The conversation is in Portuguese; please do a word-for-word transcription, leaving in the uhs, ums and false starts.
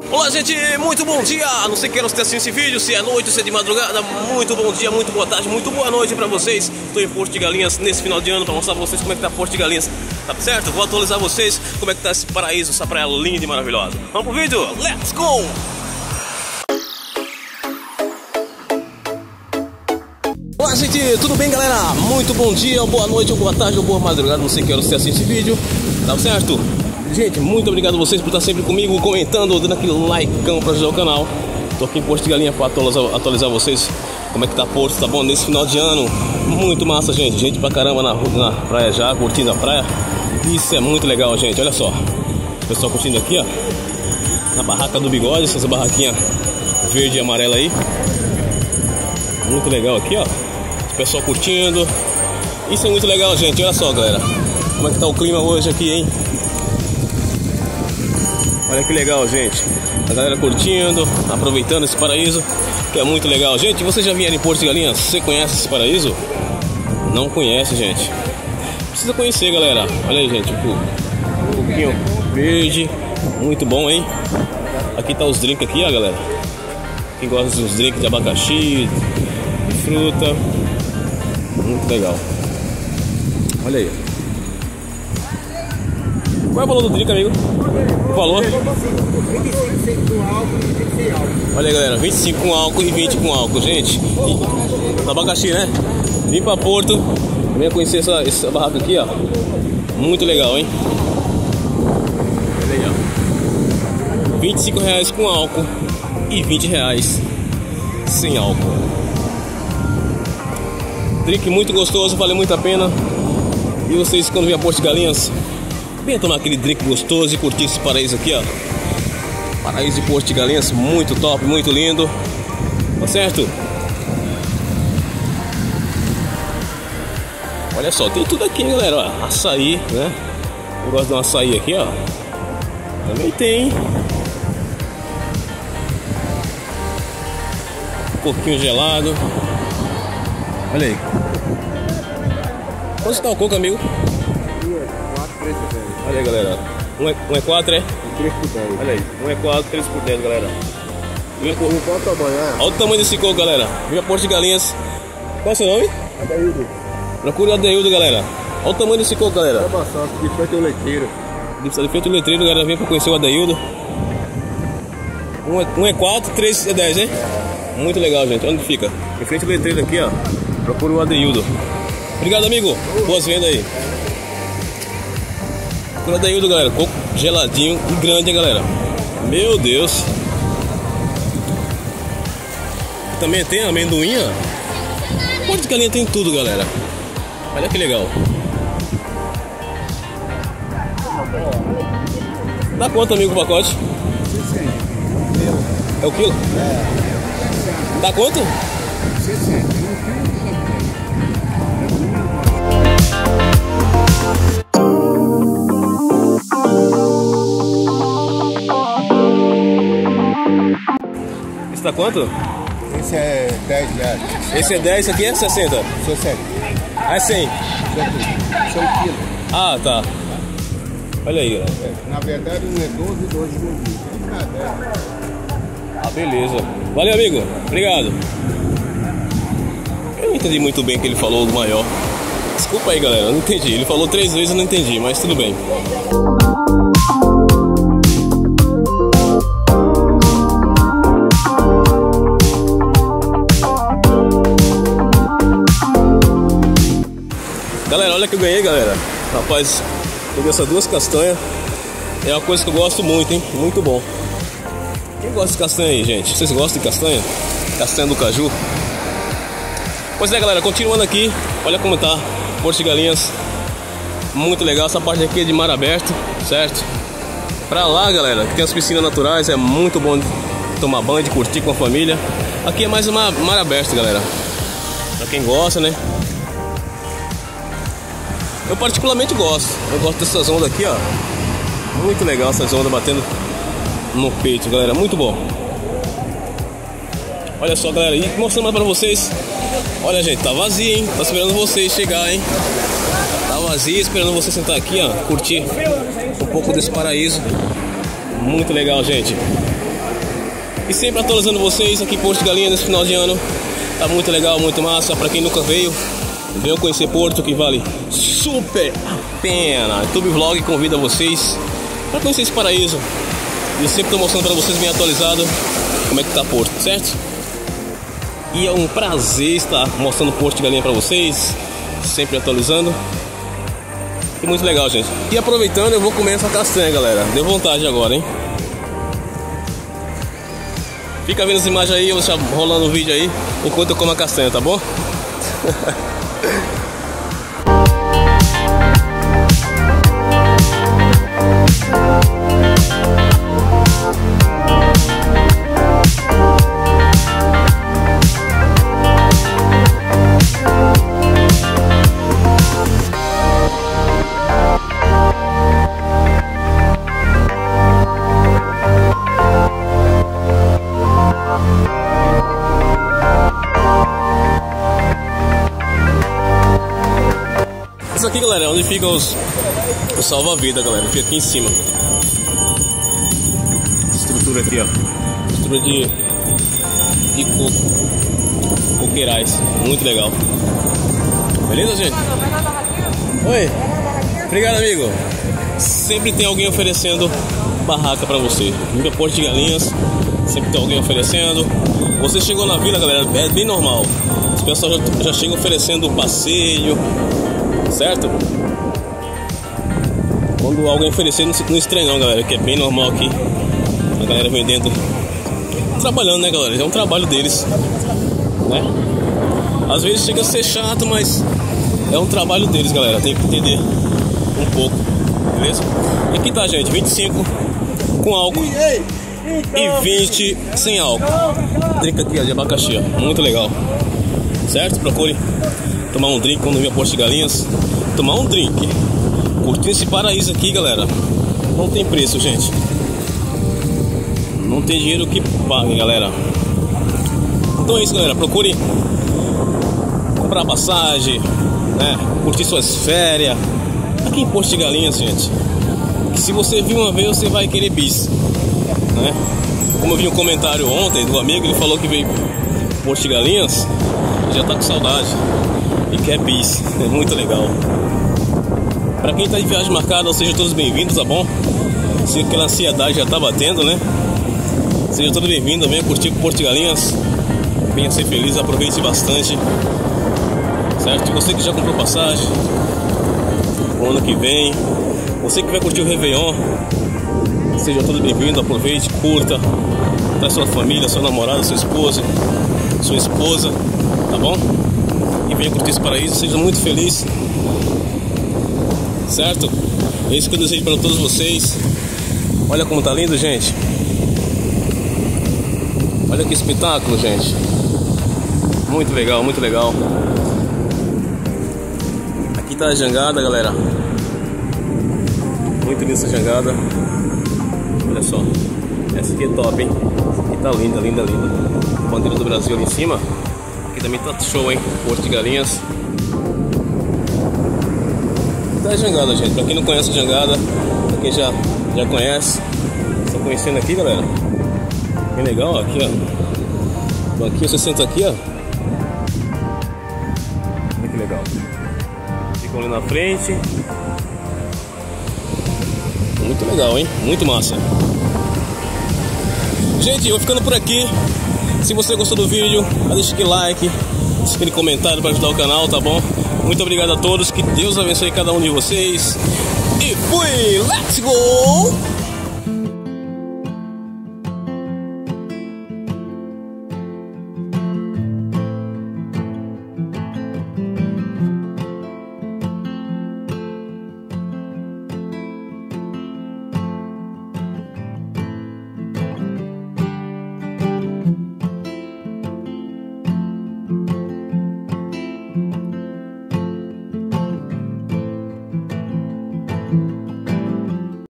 Olá, gente, muito bom dia. Não sei que horas você assiste esse vídeo, se é noite, se é de madrugada. Muito bom dia, muito boa tarde, muito boa noite pra vocês. Estou em Porto de Galinhas nesse final de ano pra mostrar pra vocês como é que tá Porto de Galinhas. Tá certo? Vou atualizar vocês como é que tá esse paraíso, essa praia linda e maravilhosa. Vamos pro vídeo? Let's go! Olá, gente, tudo bem, galera? Muito bom dia, boa noite, ou boa tarde, ou boa madrugada. Não sei que horas você assiste esse vídeo. Tá certo? Gente, muito obrigado a vocês por estar sempre comigo, comentando, dando aquele likeão para ajudar o canal. Tô aqui em Porto de Galinha para atualizar, atualizar vocês como é que tá Porto, tá bom? Nesse final de ano, muito massa, gente. Gente pra caramba na, na praia já, curtindo a praia. Isso é muito legal, gente. Olha só, o pessoal curtindo aqui, ó, na barraca do Bigode, essas barraquinhas verde e amarela aí. Muito legal aqui, ó. O pessoal curtindo. Isso é muito legal, gente. Olha só, galera, como é que tá o clima hoje aqui, hein? Olha que legal, gente. A galera curtindo, aproveitando esse paraíso, que é muito legal. Gente, vocês já vieram em Porto de Galinhas? Você conhece esse paraíso? Não conhece, gente? Precisa conhecer, galera. Olha aí, gente, um pouquinho verde. Muito bom, hein? Aqui tá os drinks aqui, ó, galera. Quem gosta dos drinks de abacaxi, de fruta. Muito legal. Olha aí. Qual é o valor do drink, amigo? O valor? vinte e cinco com álcool e vinte sem álcool. Olha aí, galera, vinte e cinco com álcool e vinte com álcool, gente. E abacaxi, né? Vim pra Porto, venha conhecer essa, essa barraca aqui, ó. Muito legal, hein? Olha aí, ó. vinte e cinco reais com álcool e vinte reais sem álcool. Drink muito gostoso, vale muito a pena. E vocês, quando vêm a Porto de Galinhas, venha tomar aquele drink gostoso e curtir esse paraíso aqui, ó. Paraíso de Porto de Galinhas, muito top, muito lindo. Tá certo? Olha só, tem tudo aqui, galera, ó. Açaí, né? Eu gosto de um açaí aqui, ó. Também tem. Um pouquinho gelado. Olha aí. Quanto tá o coco, amigo? Olha aí, galera. Um é, um é quatro, é? três por dez. Olha aí. Um é quatro, três por dez, galera. Vem por... Qual o tamanho, é? Olha o tamanho desse coco, galera. Vem a Porto de Galinhas. Qual é o seu nome? Adaildo. Procure o Adaildo, galera. Olha o tamanho desse coco, galera. É bastante, de frente ao letreiro. De frente ao letreiro, galera. Vem pra conhecer o Adaildo. Um é, um é quatro, três é dez, hein? Muito legal, gente. Onde fica? Em frente ao letreiro aqui, ó. Procure o Adaildo. Obrigado, amigo. Boas vendas aí. Procure o Adaildo, galera. Coco geladinho e grande, hein, galera. Meu Deus. Também tem amendoim, ó. Porto de Galinha tem tudo, galera. Olha que legal. Dá quanto, amigo, o pacote? É o quilo? É. Dá quanto? Esse tá quanto? Esse é dez reais. Esse é dez, esse aqui é sessenta? sessenta. Ah, é cem? cem quilos. Ah, tá. Olha aí, galera. É, na verdade, um é doze e dois é doze. Ah, beleza. Valeu, amigo. Obrigado. Eu não entendi muito bem o que ele falou do maior. Desculpa aí, galera. Eu não entendi. Ele falou três vezes, eu não entendi, mas tudo bem. Galera, olha que eu ganhei, galera. Rapaz, peguei essas duas castanhas. É uma coisa que eu gosto muito, hein? Muito bom. Quem gosta de castanha aí, gente? Vocês gostam de castanha? Castanha do caju? Pois é, galera, continuando aqui. Olha como tá Porto de Galinhas. Muito legal, essa parte aqui é de mar aberto, certo? Pra lá, galera, que tem as piscinas naturais. É muito bom de tomar banho, de curtir com a família. Aqui é mais uma mar aberto, galera. Pra quem gosta, né? Eu particularmente gosto. Eu gosto dessas ondas aqui, ó. Muito legal essas ondas batendo no peito, galera. Muito bom. Olha só, galera. E mostrando mais pra vocês. Olha, gente, tá vazio, hein? Tá esperando vocês chegar, hein? Tá vazio, esperando você sentar aqui, ó. Curtir um pouco desse paraíso. Muito legal, gente. E sempre atualizando vocês aqui em Porto de Galinhas nesse final de ano. Tá muito legal, muito massa. Pra quem nunca veio, venham conhecer Porto, que vale super a pena. YouTube Vlog convida vocês pra conhecer esse paraíso. E eu sempre tô mostrando pra vocês bem atualizado como é que tá Porto, certo? E é um prazer estar mostrando Porto de Galinha pra vocês, sempre atualizando. E muito legal, gente. E aproveitando, eu vou comer essa castanha, galera. Deu vontade agora, hein? Fica vendo as imagens aí, eu vou deixar rolando o vídeo aí enquanto eu como a castanha, tá bom? Isso aqui, galera, é onde fica os, os salva-vida, galera. Fica aqui em cima. Estrutura aqui, ó. Estrutura de, de coco. Coqueirais. Muito legal. Beleza, gente? Oi. Obrigado, amigo. Sempre tem alguém oferecendo barraca pra você. Viva Porto de Galinhas. Sempre tem alguém oferecendo. Você chegou na vila, galera, é bem normal. Os pessoal já, já chegam oferecendo passeio, certo? Quando alguém oferecer, não, não estranha não, galera, que é bem normal aqui. A galera vendendo, trabalhando, né, galera? É um trabalho deles, né? Às vezes chega a ser chato, mas é um trabalho deles, galera. Tem que entender um pouco, beleza? E aqui tá, gente, vinte e cinco com álcool e vinte sem álcool. Drink aqui, ó, de abacaxi, ó. Muito legal, certo? Procure tomar um drink quando vier a Porto de Galinhas. Tomar um drink, curtindo esse paraíso aqui, galera, não tem preço, gente. Não tem dinheiro que pague, galera. Então é isso, galera. Procure comprar passagem, né? Curtir suas férias aqui em Porto de Galinhas, gente. Que se você vir uma vez, você vai querer bis, né? Como eu vi um comentário ontem do amigo, ele falou que veio Porto de Galinhas, já tá com saudade e quer bis. É muito legal. Pra quem tá de viagem marcada, sejam todos bem-vindos, tá bom? Se aquela ansiedade já tá batendo, né? Sejam todos bem-vindos, venha curtir Porto de Galinhas. Venha ser feliz, aproveite bastante, certo? Você que já comprou passagem o ano que vem, você que vai curtir o Réveillon, seja todo bem-vindo, aproveite, curta, traz sua família, sua namorada, sua esposa, sua esposa, tá bom? E venha curtir esse paraíso, seja muito feliz, certo? É isso que eu desejo para todos vocês. Olha como tá lindo, gente. Olha que espetáculo, gente. Muito legal, muito legal. Aqui tá a jangada, galera. Muito linda essa jangada. Olha só. Essa aqui é top, hein? Aqui tá linda, linda, linda. Bandeira do Brasil ali em cima. Aqui também tá show, hein? Porto de Galinhas. Tá a jangada, gente. Pra quem não conhece a jangada, pra quem já, já conhece, estão conhecendo aqui, galera. Bem legal, ó. Aqui, ó. Aqui você senta aqui, ó. Olha que legal. Ficam ali na frente. Muito legal, hein? Muito massa. Gente, eu vou ficando por aqui. Se você gostou do vídeo, deixa aquele like, deixa aquele comentário para ajudar o canal, tá bom? Muito obrigado a todos. Que Deus abençoe cada um de vocês. E fui! Let's go!